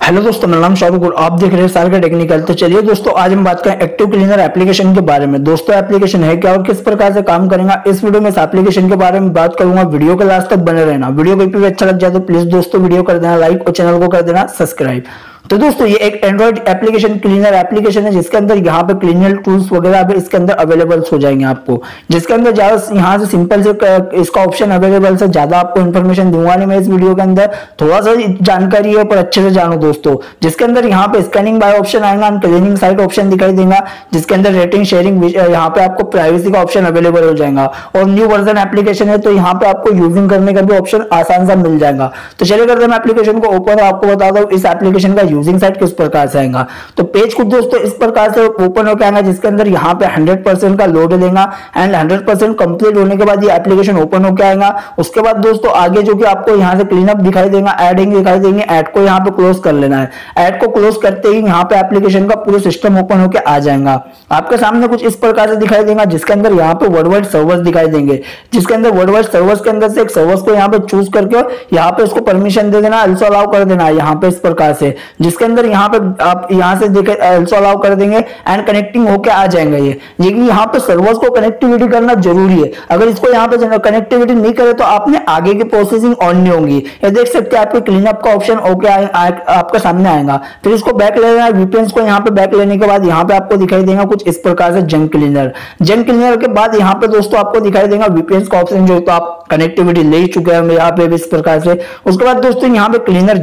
Hello दोस्तों, मेरा नाम शाहरुख और आप देख रहे हैं सारगा टेक्निकल। तो चलिए दोस्तों, आज हम बात करें एक्टिव क्लीनर एप्लीकेशन के बारे में। दोस्तों, एप्लीकेशन है क्या और किस प्रकार से काम करेगा, इस वीडियो में इस एप्लीकेशन के बारे में बात करूंगा। वीडियो के लास्ट तक बने रहना। वीडियो कहीं भी अच्छा लग जाए तो प्लीज दोस्तों वीडियो कर देना लाइक और चैनल को कर देना सब्सक्राइब। तो दोस्तों, ये एक एंड्रॉइड एप्लीकेशन क्लीनर एप्लीकेशन है, जिसके अंदर यहाँ पे क्लीनर टूल्स वगैरह भी इसके अंदर अवेलेबल हो जाएंगे आपको। जिसके अंदर ज्यादा यहाँ से सिंपल से इसका ऑप्शन अवेलेबल से ज्यादा आपको इन्फॉर्मेशन दूंगा नहीं मैं इस वीडियो के अंदर। थोड़ा सा जानकारी है पर अच्छे से जानो दोस्तों। जिसके अंदर यहाँ पे स्कैनिंग बाय ऑप्शन आएगा, क्लीनिंग साइट ऑप्शन दिखाई देगा, जिसके अंदर रेटिंग शेयरिंग, यहाँ पे आपको प्राइवेसी का ऑप्शन अवेलेबल हो जाएगा। और न्यू वर्जन एप्लीकेशन है तो यहाँ पे आपको यूजिंग करने का भी ऑप्शन आसान सा मिल जाएगा। तो चलिए करते हैं एप्लीकेशन को ओपन। आपको बता दो इस एप्लीकेशन का यूजिंग साइट किस प्रकार से आएगा। तो पेज कुछ दोस्तों इस प्रकार से ओपन होकर आएगा, जिसके अंदर यहाँ पे 100% का लोड लेगा एंड 100% कंप्लीट होने के बाद ये एप्लीकेशन ओपन होकर आएगा। उसके बाद दोस्तों आगे जो कि आपको यहाँ से क्लीनअप दिखाई देगा, एडिंग दिखाई देंगे, ऐड को यहाँ पे क्लोज कर लेना है। ऐड को क्लोज करते ही यहाँ पे एप्लीकेशन का पूरा सिस्टम ओपन होकर आ जाएगा। आपके सामने कुछ इस प्रकार से दिखाई देगा, जिसके अंदर यहाँ पे वर्डवाइड सर्वर्स दिखाई देंगे। जिसके अंदर वर्डवाइड सर्वर्स के अंदर से एक सर्वर्स को यहाँ पे चूज करके यहाँ पे उसको परमिशन दे देना, अल्सो अलाउ कर देना है यहाँ पे इस प्रकार से। जिसके अंदर यहाँ पे आप यहाँ से देखे अल्सो अलाउ कर देंगे एंड कनेक्टिंग होके आ जाएंगे। ये लेकिन यहाँ पे सर्वर्स को कनेक्टिविटी करना जरूरी है। अगर इसको यहाँ पे कनेक्टिविटी नहीं करे तो आपने आगे की प्रोसेसिंग ऑन नहीं होगी। ये देख सकते हैं आपके क्लीनअप का ऑप्शन ओके आपके सामने आएगा। फिर इसको बैक ले लेना है। वीपीएन को यहाँ पे बैक लेने के बाद यहाँ पे आपको दिखाई देगा कुछ इस प्रकार से जंक क्लीनर। जंक क्लीनर के बाद यहाँ पे दोस्तों आपको दिखाई देगा वीपीएन का ऑप्शन, जो तो आप कनेक्टिविटी ले ही चुके हैं यहाँ पे भी इस प्रकार से। उसके बाद दोस्तों यहाँ पे क्लीनर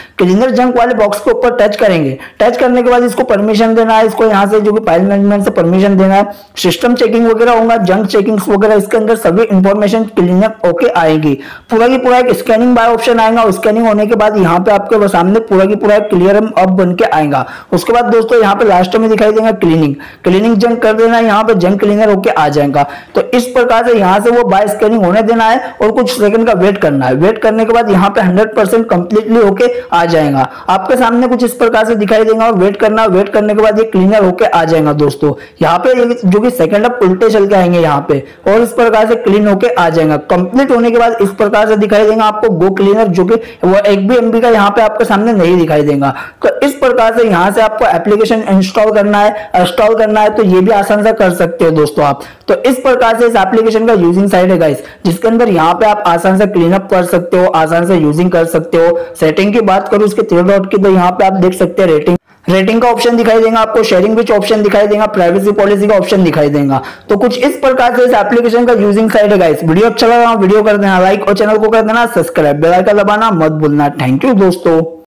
जंक वाले बॉक्स के ऊपर टच करेंगे। टच करने के बाद इसको परमिशन देना है। इसको यहाँ से जो कि फाइल मैनेजमेंट से परमिशन देना है। सिस्टम चेकिंग वगैरह होगा, जंक चेकिंग वगैरह, इसके अंदर सभी इंफॉर्मेशन क्लीनअप ओके आएगी। पूरा की पूरा एक स्कैनिंग बाय ऑप्शन आएगा। स्कैनिंग होने के बाद यहाँ पे आपके सामने पूरा की पूरा क्लियर अप बन के आएगा। उसके बाद दोस्तों यहाँ पे लास्ट में दिखाई देगा क्लीनिंग जंक कर देना है। यहाँ पे जंक क्लीनर होके आ जाएगा। तो इस प्रकार से यहाँ से वो बाय स्कैनिंग होने देना है और कुछ सेकंड का वेट करना है। वेट करने के बाद यहाँ पे 100% कंप्लीटली होके आ जाएगा। आपके सामने कुछ इस प्रकार से दिखाई देगा और वेट करना। वेट करने के बाद ये क्लीनर होके आ जाएगा दोस्तों। यहाँ पे जो कि सेकंड अप उल्टे चल के आएंगे यहाँ पे और इस प्रकार से क्लीन होके आ जाएगा। कंप्लीट होने के बाद इस प्रकार से दिखाई देगा आपको गो क्लीनर, जो कि वो 1 भी MB का यहाँ पे आपके सामने नहीं दिखाई देगा। तो इस प्रकार से यहाँ से आपको एप्लीकेशन इंस्टॉल करना है तो ये भी आसान से कर सकते हो दोस्तों आप। तो इस प्रकार से इस एप्लीकेशन का यूजिंग साइट है गाइस, जिसके अंदर यहाँ पे आप आसान से क्लीनअप कर सकते हो, आसान से यूजिंग कर सकते हो। सेटिंग की बात करूं इसके 3 डॉट की, तो यहाँ पे आप देख सकते हैं रेटिंग का ऑप्शन दिखाई देगा आपको, शेयरिंग विच ऑप्शन दिखाई देगा, प्राइवेसी पॉलिसी का ऑप्शन दिखाई देगा। तो कुछ इस प्रकार से इस एप्लीकेशन का यूजिंग साइट है गाइस। वीडियो अच्छा लगा वीडियो कर देना लाइक और चैनल को कर देना सब्सक्राइब, बेल आइकन दबाना मत भूलना। थैंक यू दोस्तों।